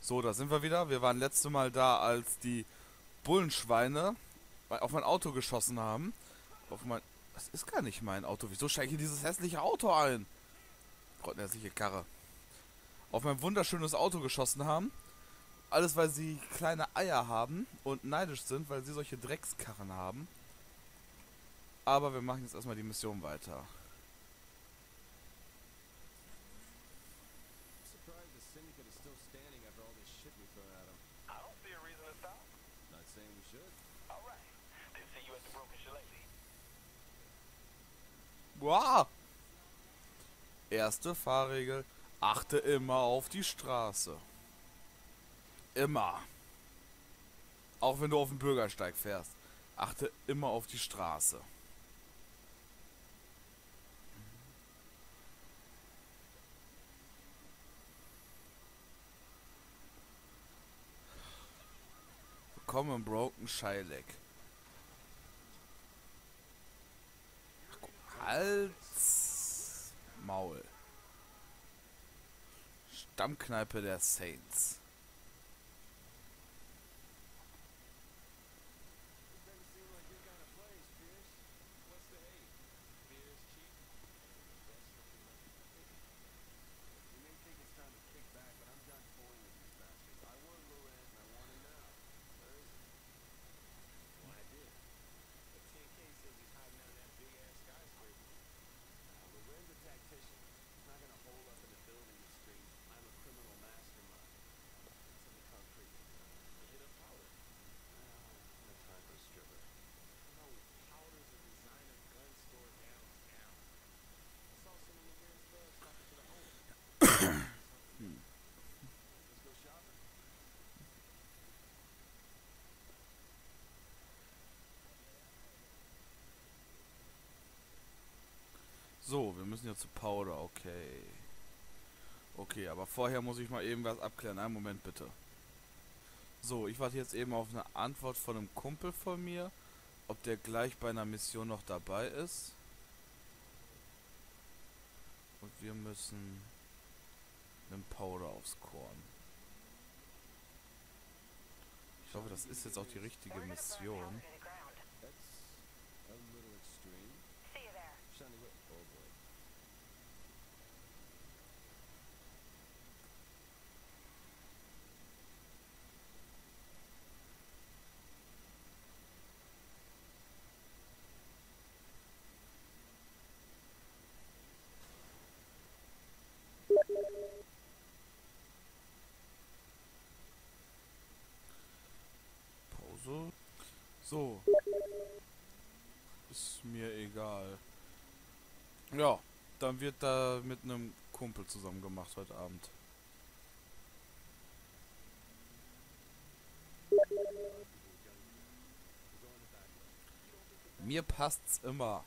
So, da sind wir wieder. Wir waren letzte Mal da, als die Bullenschweine auf mein Auto geschossen haben. Auf mein... Das ist gar nicht mein Auto. Wieso steige ich in dieses hässliche Auto ein? Gott, eine hässliche Karre. Auf mein wunderschönes Auto geschossen haben. Alles, weil sie kleine Eier haben und neidisch sind, weil sie solche Dreckskarren haben. Aber wir machen jetzt erstmal die Mission weiter. Surprised the syndicate is still standing after all this shit we thrown at them. I don't see a reason to stop. Not saying we should. All right. Then see you at the broken shillelagh. Wow! Erste Fahrregel. Achte immer auf die Straße. Immer. Auch wenn du auf dem Bürgersteig fährst. Achte immer auf die Straße. Willkommen im Broken Shylek. Hals. Maul. Stammkneipe der Saints. Doesn't seem like your kind of place, Pierce. What's the hate? Beer is cheap. And the best looking lady. You may think it's time to kick back, but I'm done toying with these bastards. I warned Laurent and I want him now. Where is he? Well, I did. But 10K says he's hiding out in that big ass skyscraper. Now, Laurent's a tactician. He's not gonna hole up in the building that screams, I'm a criminal mastermind. It's in the concrete. You hit a powder. Well, no time for a stripper. No, powder's a designer gun store downtown. I saw someone in there talking to the owner. Let's go shopping. So, wir müssen jetzt zu Powder, okay. Okay, aber vorher muss ich mal eben was abklären. Einen Moment bitte. So, ich warte jetzt eben auf eine Antwort von einem Kumpel von mir, ob der gleich bei einer Mission noch dabei ist. Und wir müssen einen Powder aufs Korn. Ich hoffe, das ist jetzt auch die richtige Mission. That's a little extreme. See you there. Shiny whip. Oh boy. Pause. So. Ist mir egal. Ja, dann wird da mit einem Kumpel zusammen gemacht heute Abend. Mir passt's immer.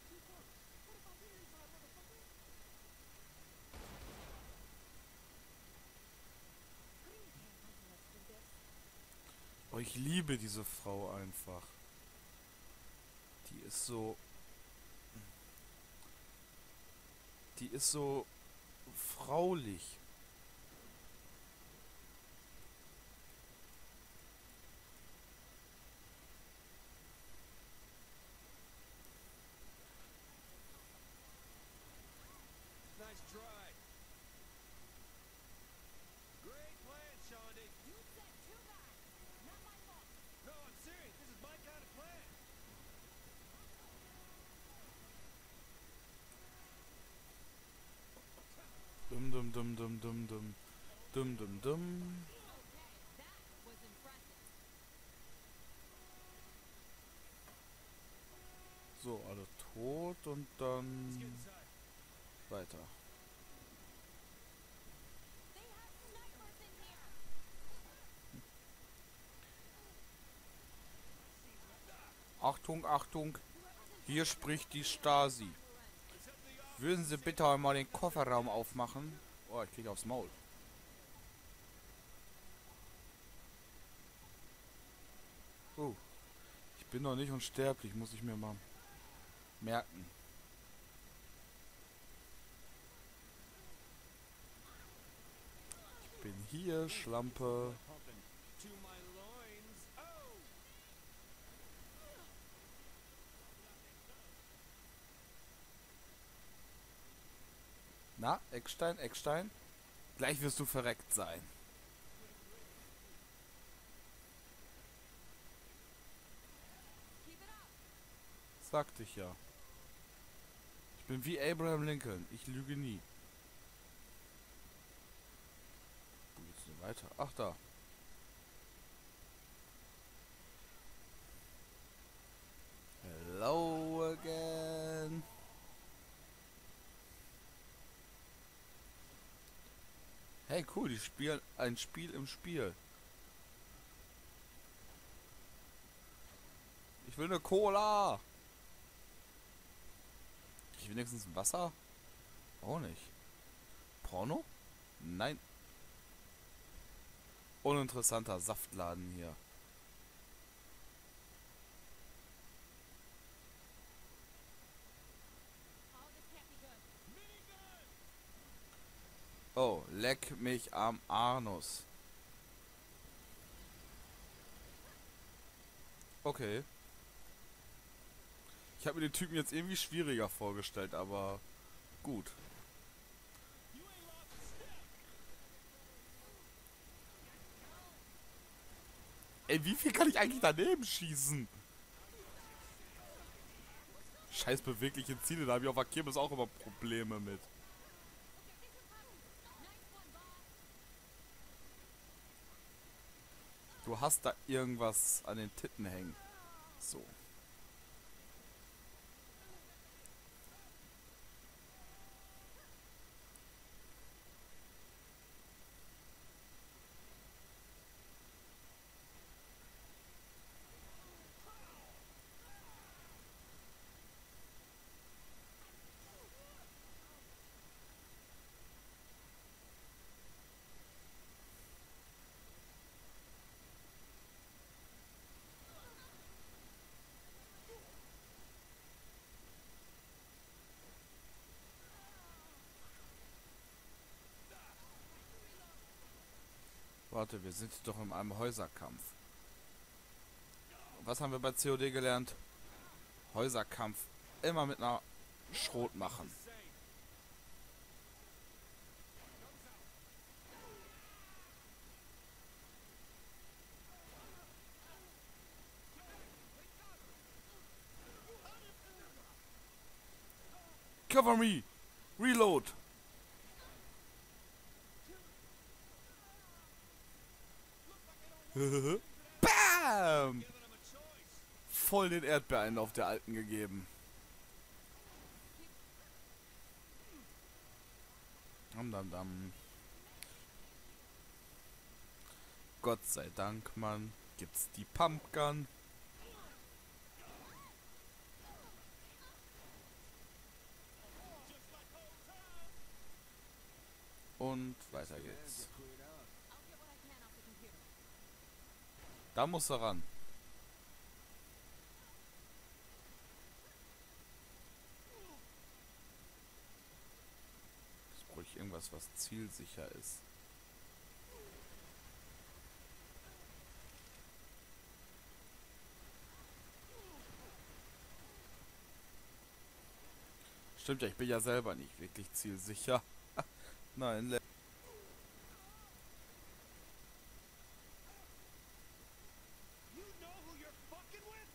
Oh, ich liebe diese Frau einfach. Die ist so... Die ist so fraulich. Nice try. Great plan, Shondy. You said two guys, not my fault. No, I'm serious. This is my kind of plan. Dum dum dum dum dum dum. Dum dum dum. Okay, that was impressive. So, alle tot und dann Let's get inside. weiter. They have snipers in here. Achtung, Achtung. Hier spricht die Stasi. Würden Sie bitte einmal den Kofferraum aufmachen? Oh, ich krieg aufs Maul. Oh. Ich bin noch nicht unsterblich, muss ich mir mal merken. bin hier, Schlampe. Pumping to my loins. Oh! Na, Eckstein, Eckstein? Gleich wirst du verreckt sein. Keep it up. Sagte ich ja. Ich bin wie Abraham Lincoln. Ich lüge nie. Wo geht's denn weiter? Ach, da. Hello again. Hey, cool, die spielen ein Spiel im Spiel. Ich will eine Cola. Ich wenigstens ein Wasser? Auch nicht. Porno? Nein. Uninteressanter Saftladen hier. Oh, this can't be good. Oh, leck mich am Anus. Okay. Ich habe mir den Typen jetzt irgendwie schwieriger vorgestellt, aber gut. Ey, wie viel kann ich eigentlich daneben schießen? Scheiß bewegliche Ziele, da habe ich auf der Kirmes auch immer Probleme mit. Du hast da irgendwas an den Titten hängen. So. Warte, wir sind doch in einem Häuserkampf. Was haben wir bei COD gelernt? Häuserkampf. Immer mit einer Schrot machen. Cover me! Reload! Bam! Voll den Erdbeeren auf der alten gegeben. Dam, dam, dam. Gott sei Dank, Mann, gibt's die Pumpgun. Und weiter geht's. I'll get what I can off the computer. Da muss er ran. Jetzt brauche ich irgendwas, was zielsicher ist. Stimmt ja, ich bin ja selber nicht wirklich zielsicher. Nein, You know who you're fucking with?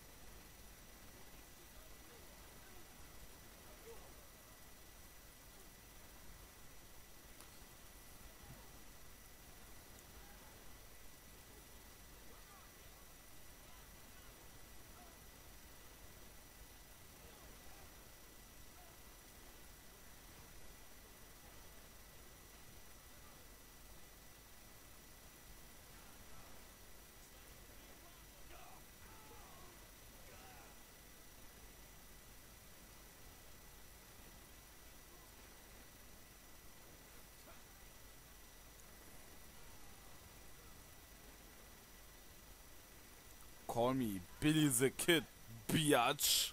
call me Billy the Kid, biatch.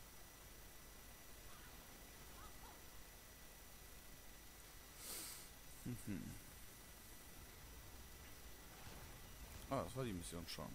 das war die Mission schon.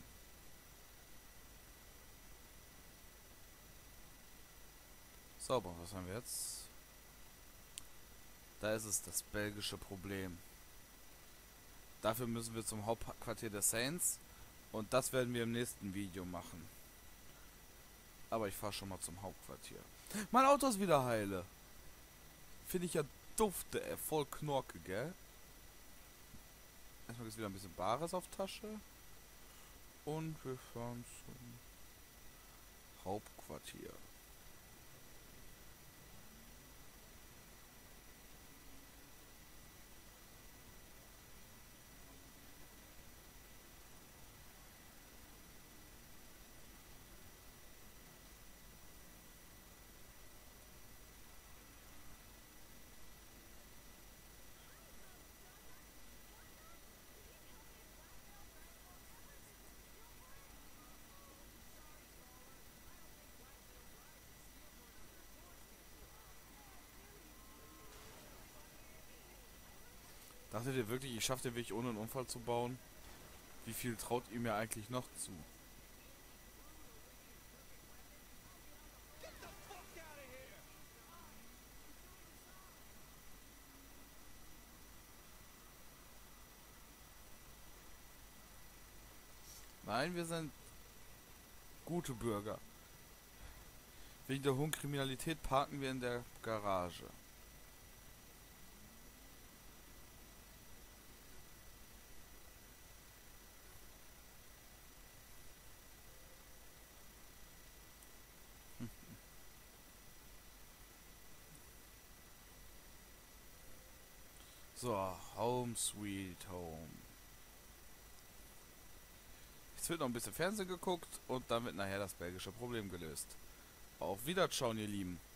Sauber, was haben wir jetzt? Da ist es, das belgische Problem. Dafür müssen wir zum Hauptquartier der Saints. Und das werden wir im nächsten Video machen. Aber ich fahre schon mal zum Hauptquartier. Mein Auto ist wieder heile. Finde ich ja dufte, voll Knorke, gell? Erstmal ist wieder ein bisschen Bares auf Tasche. Und wir fahren zum Hauptquartier. Dachtet ihr wirklich, ich schaffe den Weg ohne einen Unfall zu bauen? Wie viel traut ihr mir eigentlich noch zu? Nein, wir sind gute Bürger. Wegen der hohen Kriminalität parken wir in der Garage. So, Home Sweet Home. Jetzt wird noch ein bisschen Fernsehen geguckt und dann wird nachher das belgische Problem gelöst. Auf Wiederschauen, ihr Lieben.